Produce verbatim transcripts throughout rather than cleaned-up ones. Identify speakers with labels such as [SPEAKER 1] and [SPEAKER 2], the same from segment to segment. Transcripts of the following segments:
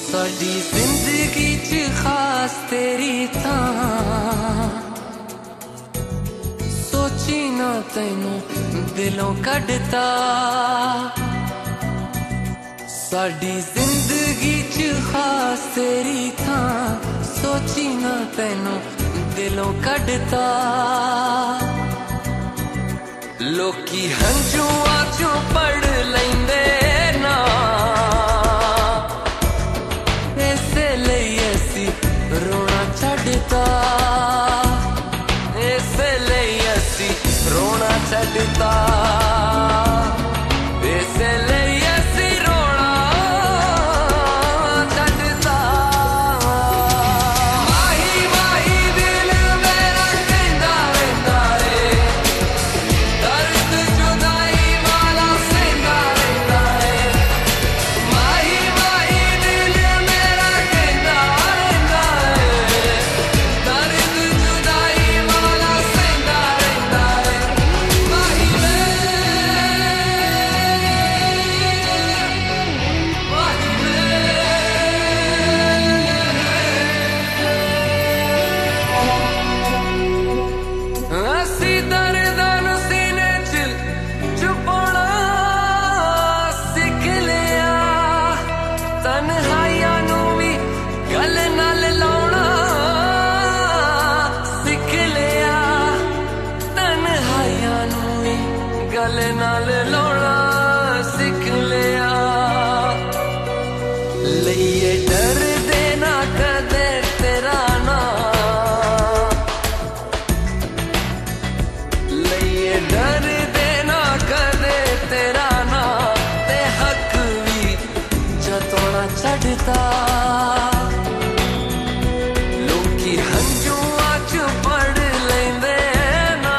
[SPEAKER 1] साडी जिंदगी च खास तेरी थां सोची ना तैनू दिलों कढ़ता। साडी जिंदगी च खास तेरी थां सोची ना तैनू दिलों कढ़ता। लोकी हंजुआं चों पढ़ लैंदे ना इसे लई असी रोना छड्डता। इसे लई असी रोना छड्डता। इसे लई असी रोना छड्डता। माही माही दिल मेरा कहंदा रहिंदा रे दर्द जुदाई वाला सहंदा रहिंदा रे। माही माही दिल मेरा कहंदा रहिंदा रे दर्द जुदाई वाला सहंदा रहिंदा रे। माही वे माही वे असी दर्दां नूं सीने च छुपाउणा सिख लिया। तन्हाइयां नूं भी गल नाल लाउणा सिख लिया। तन्हाइयां नूं भी गल नाल लाउणा सिख लिया। लइए डर देना कदे तेरा नां लइए डर देना कदे तेरा नां ते हक भी जतोना छड्डता। लोकी हंजुआं च पढ़ लैंदे ना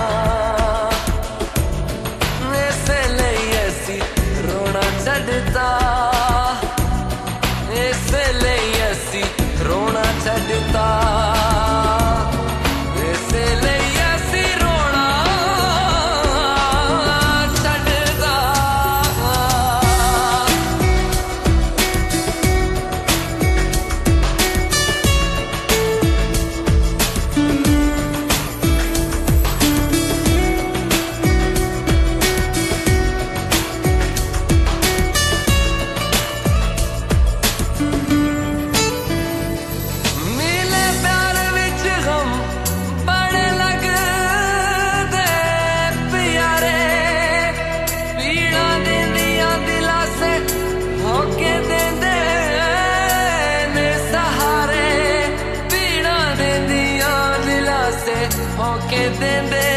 [SPEAKER 1] इसे लई असी रोना छड्डता। इसे लई असी रोना छड्डता। इसे लई असी रोना छड्डता। मिले प्यार विच गम बड़े लगदे प्यारे। पीड़ा देंदियां दिलां से होके देंदे ने सहारे। पीड़ा देंदियां दिलां से होके देंदे